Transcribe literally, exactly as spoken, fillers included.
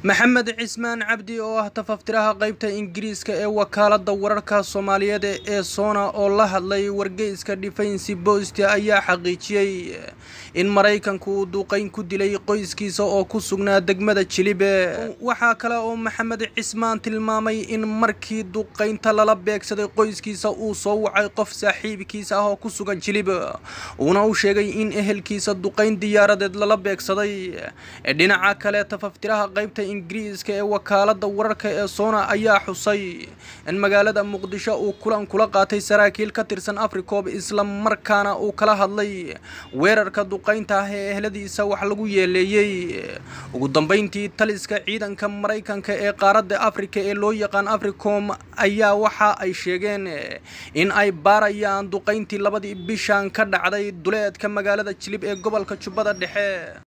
maxamed cismaan cabdi oo ah tafaftiraha qaybta ingiriiska ee wakaaladda wararka Soomaaliyeed ee Sona oo la hadlay wargeyska Defense Post ayaa xaqiijiyay in Mareykanku uu duqeyn ku dilay qoyskiisa oo ku sugnaa degmada Jilibe. waxa kale oo maxamed cismaan tilmaamay in markii duqeynta lala beegsaday qoyskiisa uu soo wacay qof saaxiibkiisa ah oo ku sugan Jilibe uuna u sheegay in ehelkiisa duqeyn diyaaradeed lala beegsaday. dhinaca kale tafaftiraha qaybta ingiriiska ee wakaaladda wararka ee Sona ayaa xusay in magaalada Muqdisho uu kulan kula qaatay saraakiil ka tirsan Africom isla markaana uu kala hadlay weerarka duqeynta ah ee eheladiisa wax lagu yeeleeyay. ugu dambeyntii taliska ciidanka Mareykanka ee qaaradda Afrika ee loo yaqaan Africom ayaa waxa ay sheegeen in ay baarayaan duqeyntii labadii bishan ka dhacday duleedka magaalada Jilib ee gobolka Jubbada Dhexe.